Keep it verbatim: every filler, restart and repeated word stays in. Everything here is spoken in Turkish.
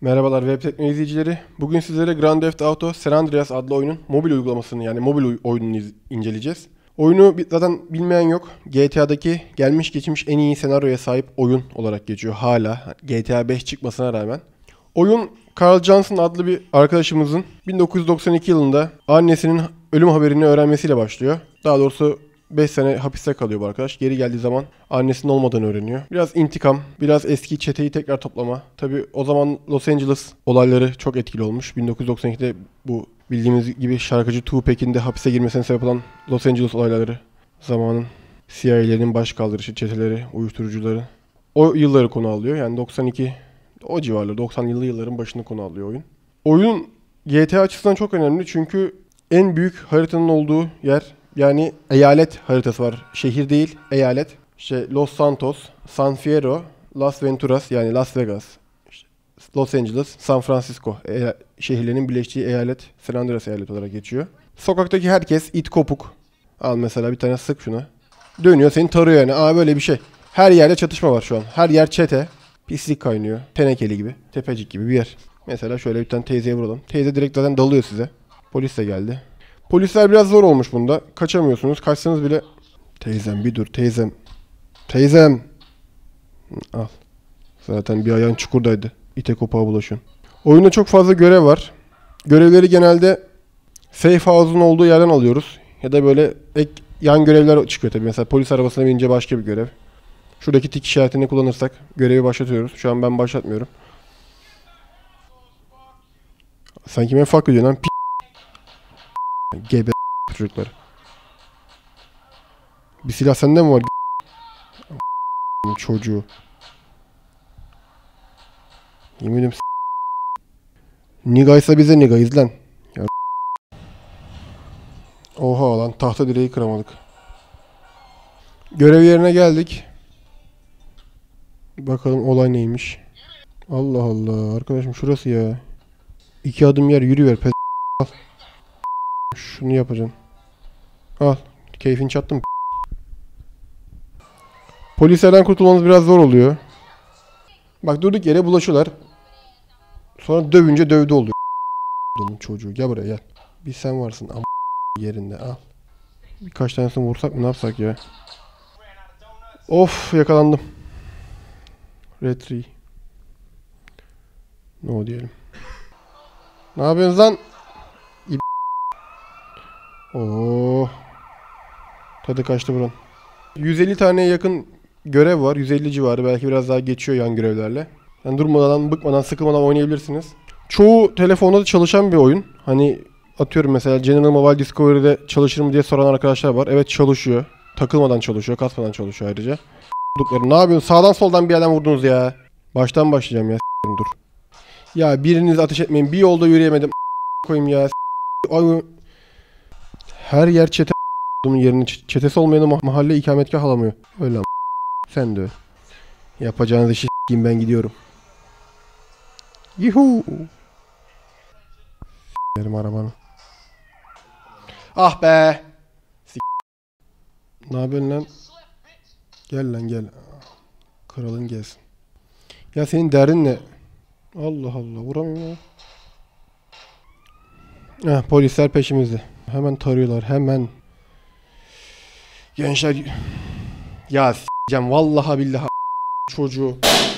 Merhabalar web teknoloji izleyicileri. Bugün sizlere Grand Theft Auto San Andreas adlı oyunun mobil uygulamasını yani mobil oyununu inceleyeceğiz. Oyunu zaten bilmeyen yok. G T A'daki gelmiş geçmiş en iyi senaryoya sahip oyun olarak geçiyor hala. G T A beş çıkmasına rağmen. Oyun Carl Johnson adlı bir arkadaşımızın bin dokuz yüz doksan iki yılında annesinin ölüm haberini öğrenmesiyle başlıyor. Daha doğrusu beş sene hapiste kalıyor bu arkadaş. Geri geldiği zaman annesinin olmadığını öğreniyor. Biraz intikam, biraz eski çeteyi tekrar toplama. Tabii o zaman Los Angeles olayları çok etkili olmuş. bin dokuz yüz doksan ikide bu bildiğimiz gibi şarkıcı Tupac'in de hapise girmesine sebep olan Los Angeles olayları. Zamanın C I A'lerin baş kaldırışı, çeteleri, uyuşturucuları. O yılları konu alıyor. Yani doksan iki, o civarları, doksanlı yılların başını konu alıyor oyun. Oyun G T A açısından çok önemli çünkü en büyük haritanın olduğu yer, yani eyalet haritası var. Şehir değil, eyalet. İşte Los Santos, San Fierro, Las Venturas yani Las Vegas, işte Los Angeles, San Francisco e- şehirlerinin birleştiği eyalet San Andreas eyaleti olarak geçiyor. Sokaktaki herkes it kopuk. Al mesela bir tane sık şuna. Dönüyor seni tarıyor yani. Aa böyle bir şey. Her yerde çatışma var şu an. Her yer çete. Pislik kaynıyor. Tenekeli gibi. Tepecik gibi bir yer. Mesela şöyle bir tane teyzeye vuralım. Teyze direkt zaten dalıyor size. Polis de geldi. Polisler biraz zor olmuş bunda. Kaçamıyorsunuz. Kaçsanız bile... Teyzem bir dur teyzem. Teyzem. Al. Zaten bir ayağın çukurdaydı. İte kopağa bulaşıyorsun. Oyunda çok fazla görev var. Görevleri genelde safe house'un olduğu yerden alıyoruz. Ya da böyle ek yan görevler çıkıyor tabii. Mesela polis arabasına binince başka bir görev. Şuradaki tik işaretini kullanırsak görevi başlatıyoruz. Şu an ben başlatmıyorum. Sen kime fuck ediyorsun lan? P***. Gebe çocuklar. Bir silah sende mi var? Çocuğu. Yeminim s***. Nigaysa bize nigayız lan. Ya. Oha lan tahta direği kıramadık. Görev yerine geldik. Bakalım olay neymiş. Allah Allah arkadaşım şurası ya. İki adım yer yürüver pes. Al. Şunu yapacaksın. Al. Keyfini çattım. Polislerden kurtulmamız biraz zor oluyor. Bak durduk yere bulaşıyorlar. Sonra dövünce dövdü oluyor. Çocuğu gel buraya gel. Bir sen varsın ama yerinde al. Birkaç tanesini vursak mı ne yapsak ya. Of yakalandım. Retri. No diyelim. Ne yapıyorsunuz lan? İb Oo. Tadı kaçtı buranın. yüz elli taneye yakın görev var. yüz elli civarı. Belki biraz daha geçiyor yan görevlerle. Yani durmadan, bıkmadan, sıkılmadan oynayabilirsiniz. Çoğu telefonda da çalışan bir oyun. Hani atıyorum mesela General Mobile Discovery'de çalışır mı diye soran arkadaşlar var. Evet çalışıyor. Takılmadan çalışıyor, kasmadan çalışıyor ayrıca. Ne yapıyorsun? Sağdan soldan bir yerden vurdunuz ya. Baştan başlayacağım ya. Dur. Ya biriniz ateş etmeyin. Bir yolda yürüyemedim. Koyayım ya. Ay. Her yer çete yerini çetesi olmayanı mahalle ikametgah alamıyor. Öyle sen de. Yapacağınız işi s**eyim ben gidiyorum. Yuhuu. S**erim arabanı. Ah be. S**. Ne yapıyorsun lan? Gel lan gel. Kralın gelsin. Ya senin derdin ne? Allah Allah vuramıyorum ya. Heh, polisler peşimizde. Hemen tarıyorlar hemen. Gençler. Ya s**eceğim vallahi billahi çocuğu.